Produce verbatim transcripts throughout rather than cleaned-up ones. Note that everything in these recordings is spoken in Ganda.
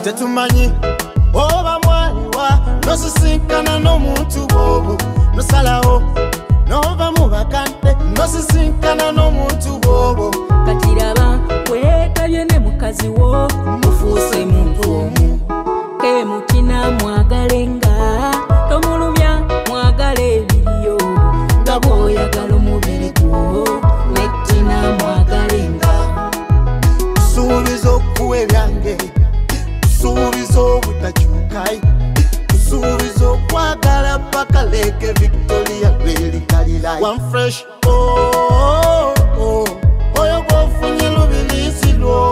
tetumanyi oba mwaliwa nosisinkana n'omuntu bwobo nosalawo nova mu bakante nosisinkana n'omuntu bwobo kati raba weetabye ne mukazi wo mufuuse muntu omu ke mutina mwagalenga tomulumya mwagala ebiriyo nga bw'oyagala omubiri gwo netina mwagalenga suubiza okuwa ebyange suubiza obutakyukayi suubiza okwagala paka leke Victoria lwelikalirayi one fresh oh, oh, oyo gwofunye lubilisi lwo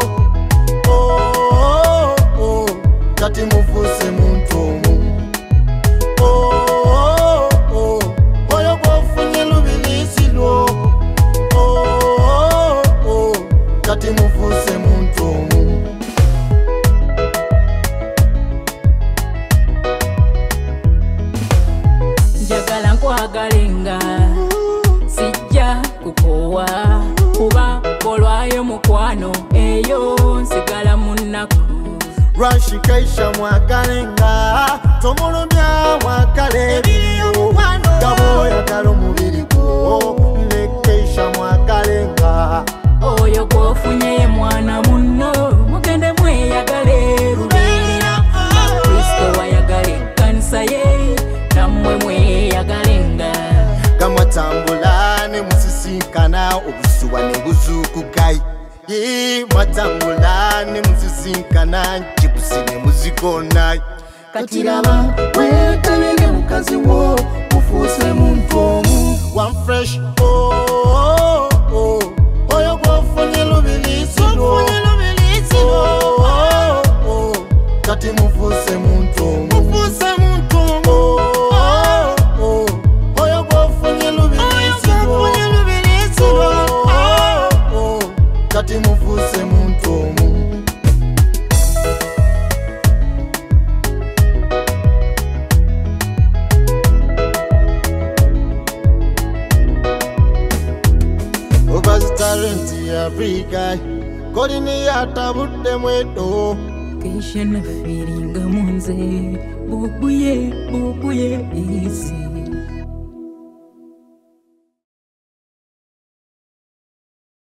oh, oh, kati mufuuse muntu omu oh, oh, oyo gwofunye lubilisi lwo oh, oh, kati mufuuse muntu omu njagala nkwagalenga sijja kukowa kuba kolwayo mukwano eyo nsigala munaku Rashikaisha mwagalenga tomulumya mwagale ebiriyo gaboyagala omubiri gwo nekeisha mwagalenga oyo gwofunye mwana muno mugende mweyagale lubirira Kristo wayagala ekkanisa ye nammwe mweyagalenga gamwatambula ne musisinkana obusuwa ne buzuukukayi ye mwatambula ne musisinkana nkibusi ne muzikonayi kati raba weetabye ne mukazi wo mufuuse muntu omu one fresh oh, oh, oyo gwofunye lubilisi lwo oh, oh, kati mufuuse muntu omu mufuuse muntu omu oh, oh, oyo gwofunye lubilisi lwo oh, oh, kati mufuuse muntu omu Talent ya Africa kolini yatabudde mweto keisha na feelinga munze bubuye bubuye isi